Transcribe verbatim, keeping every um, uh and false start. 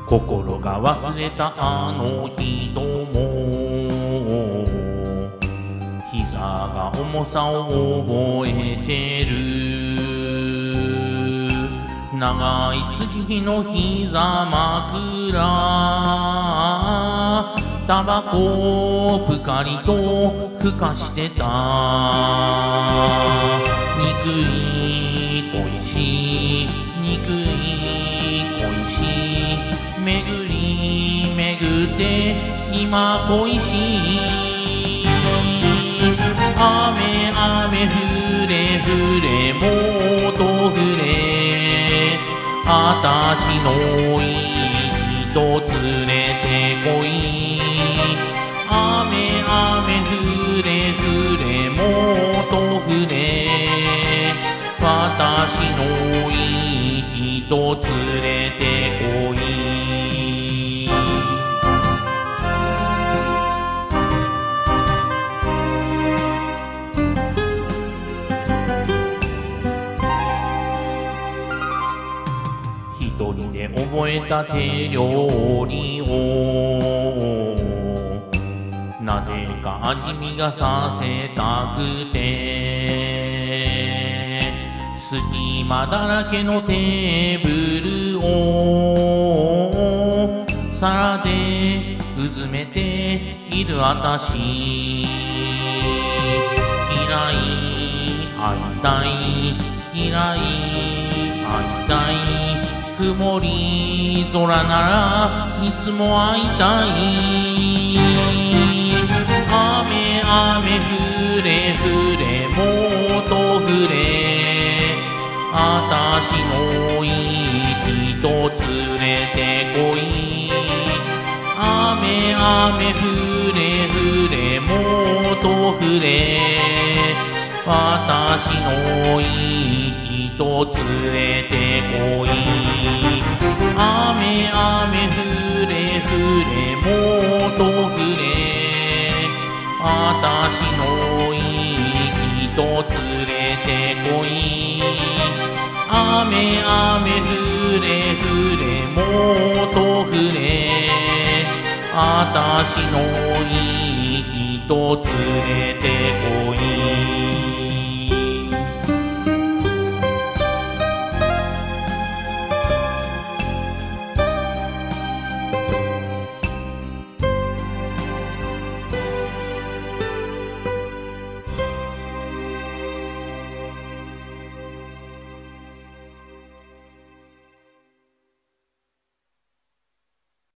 心が忘れたあの人も膝が重さを覚えてる。長い月の膝枕タバコぷかりとふかしてた。憎い恋しい憎い恋しい巡り巡って今恋しい。雨雨降れ降れもっと降れあたしのいい人連れてこい。雨雨降れ降れもっと降れ私のいい人連れてこい。一人で覚えた手料理をなぜか味見がさせたくて隙間だらけのテーブルを皿でうずめているあたし。嫌い会いたい嫌い会いたい曇り空ならいつも会いたい。雨雨降れ降れもっと降れあたしのいい人連れてこい。雨雨降れ降れもっと降れ私のいい人連れてこい。雨雨降れ降れもっと降れ私のいい人連れてこい。雨雨降れ降れもっと降れ私のいい人連れてこい。